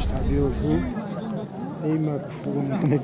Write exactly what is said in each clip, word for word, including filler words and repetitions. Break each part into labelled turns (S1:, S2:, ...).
S1: Tabiyoşu neyme kuşum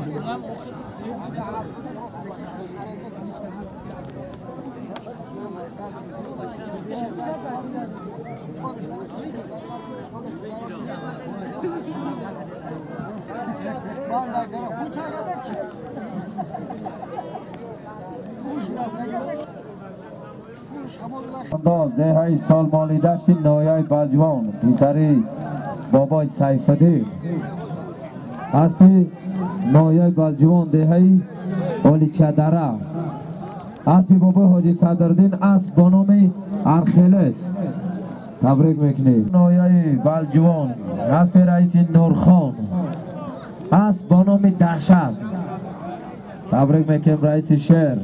S2: دههای سال مالی داشتی نویای بلجوان پیسری بابای سیفدی اسبی نویای بلجوان دههای اولی چدره اسبی بابای حاجی صدردین اسب با نام ارخلس تبریک میکنی نویای بلجوان اسبی رئیس نورخان اسب با نام دهشت تبریک میکنیم رئیس شهر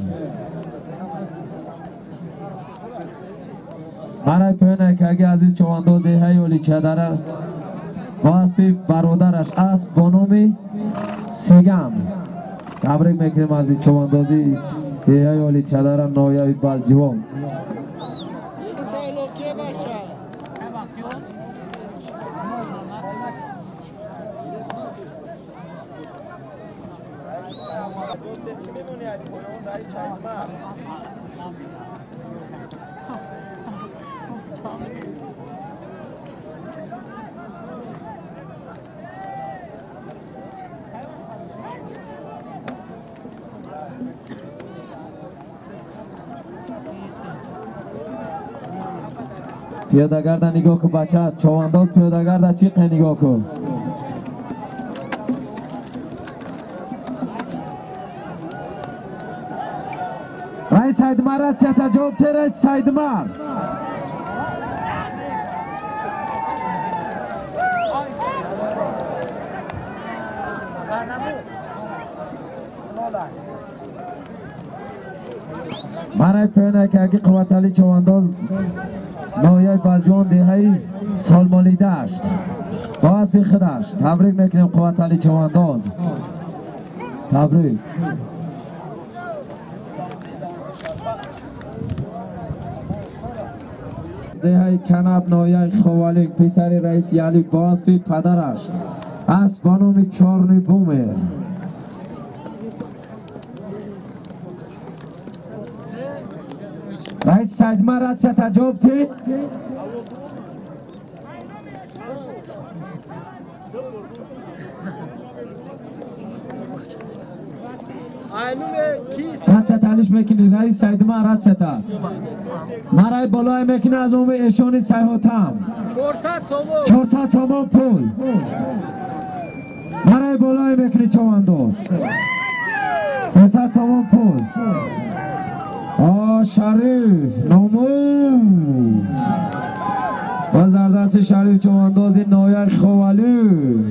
S2: مرای پینه که اگه عزیز چواندو دیهای اولی چدره با اسبی برادرش اسب با نام سیگم تبریک میکنیم عزیز چواندوزی دیهای اولی چدره نویای بلجوان پیاده‌گرد نگاه کو بچه چوانداز پیاده‌گرد چیق نگاه کو رئیس سیدمر را سیتا جواب تی رئیس سیدمر مرای پینه که اگه قوت علی چوانداز نویای بلجوان دیهی سال مالی داشت باز بی خودش تبریک میکنیم قوت علی چوانداز تبریک دیهی کنب نویای خوالیک پیسری رئیس یالی باز بی پدرش از بانومی چارنی بومه رئیس سیدمر را سیتا جواب تی رد ستانش میکنی رئیس سیدمر رد ستا مرای بالای میکنی از اون ایشونی سیهوتم چهارصد سومون پول مرای بالای میکنی چواندوز سیصد سومون پول آه شریف نموز باز در دست شریف چواندازی نویای خوالی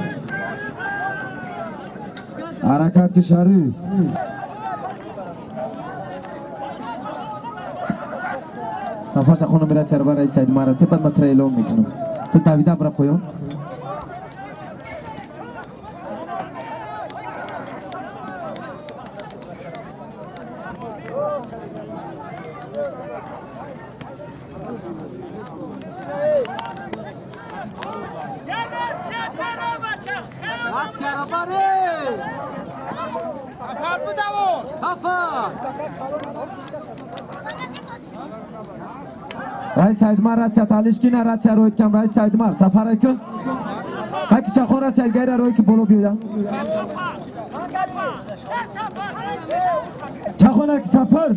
S2: حرکت شریف صفحه خونه میره سربر رئیس سید مارتی بعد ما تریلو میکنم تو دویده برا پویون رئیس سیدمر رد ستالیش کی نه رد سر روید کم رئیس سیدمر سفر کن هکی چخون رد سیدگیر روی که بلو بیویم چخون هکی سفر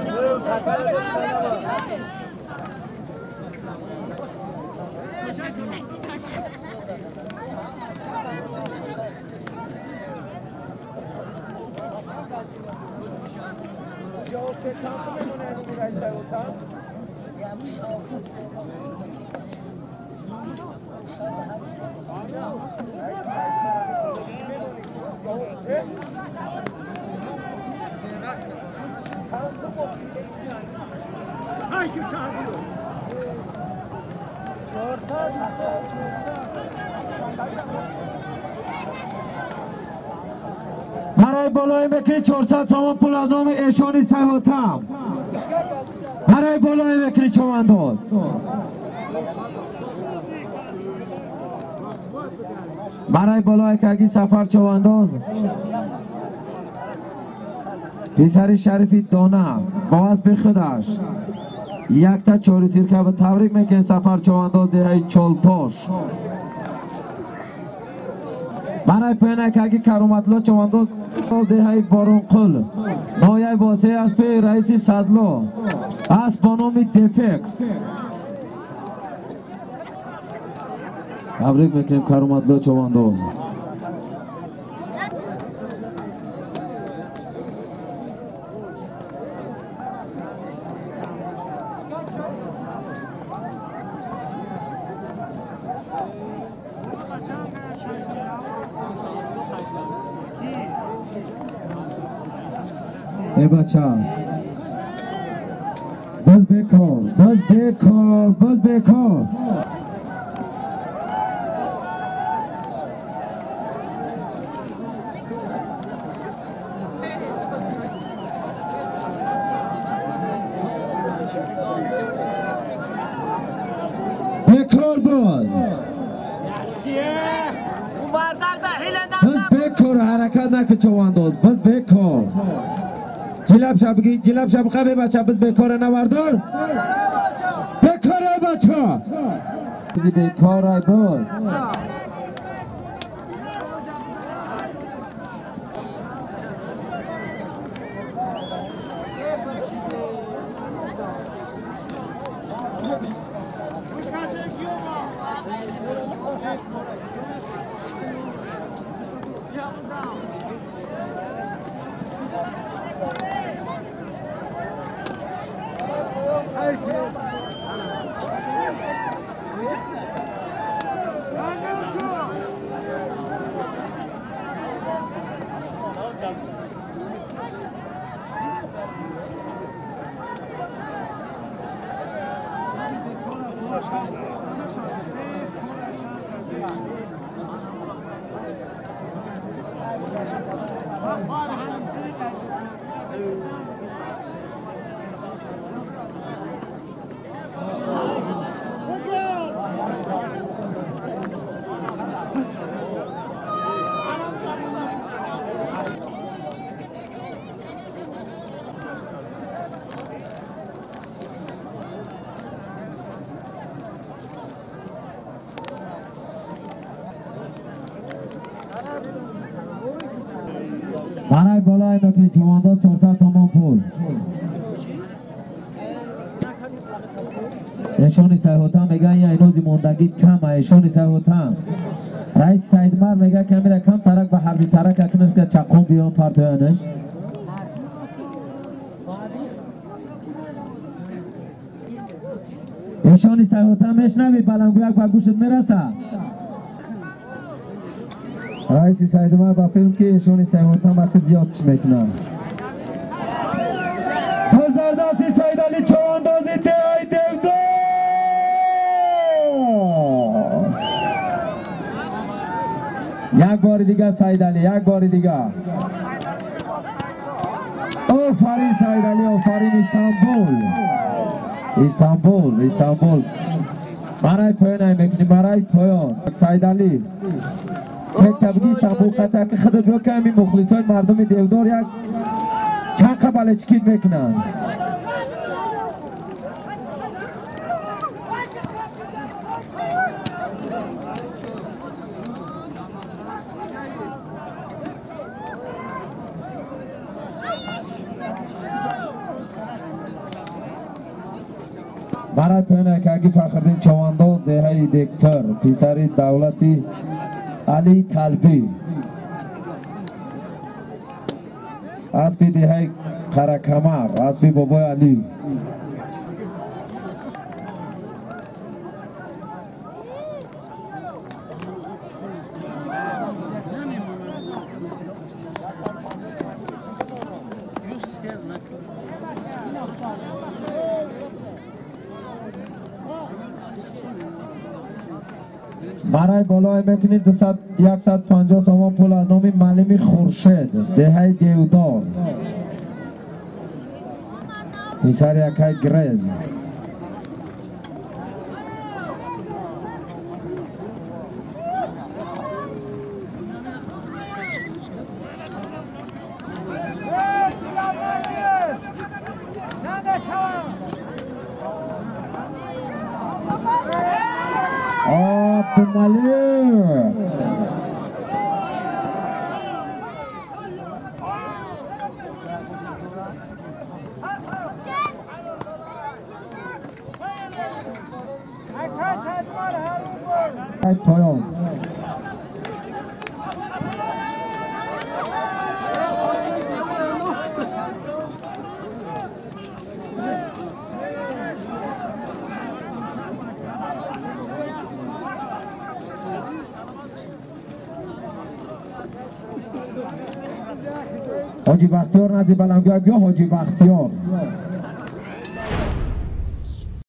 S2: مرای بالای بکری چهارصد سامان پول از نام ایشانی سیهوتم مرای بالای بکری چوانداز برای بالای کگی سفر چوانداز پسر شریفی دانه با اسب خودش یک تا چوری سیرکه و تبریک میکنیم سفر چوانداز دهی چالتاش. برای پینه کگی کرامتلا چوانداز دهی بارونقل نایه باسه اسب رئیسی صدلا اسب بانومی دفک تبریک میکنیم کرامتلا چوانداز. ای بچه باز بکار باز بکار باز بکار بکار باز باز بکار حرکت نکن چوانداز باز بکار جلب شب بگی جلب شب خبه بچه بز بکار نوردار بکاره بچه بزی بکار های باز برای بالای مکلی چوانداز چهارصد تومان پول ایشانی سیحوتم میگه یا اینوزی موندگی کم ایشانی سیحوتم رئیس سید مر میگه که میره کم ترک به حربی ترک اکنش که چقون بیان پرتوانش ایشانی سیحوتم میشنوی بلنگو یک بگوشت میرسه رئیسی سید ما با فیلم که ایشونی سیمونتان وقت زیادش میکنن بزرداسی سید علی چواندازی دهی دیودار یک بار دیگه سید علی یک بار دیگه آفرین سید علی آفرین استانبول استانبول استانبول برای پایان میکنی برای پایان سید علی یک تبدیل سبوقت که خود دو کمی مخلص های مردم دیودار یک چند قبل چکید میکنن برای پایان کاگی فخردین چوانداز دهی دکتر پسری دولتی علی طلبی اسبی دهی قرکمر اسبی بابای علی برای بالای میکنید دوصد یکصد و پنجاه تومان پول از نام معلمی خورشید دهی دیودار پسر یکی گرز Mali. Ay payam. حاجی بختیار نزدی بلنگاه بیا حاجی بختیار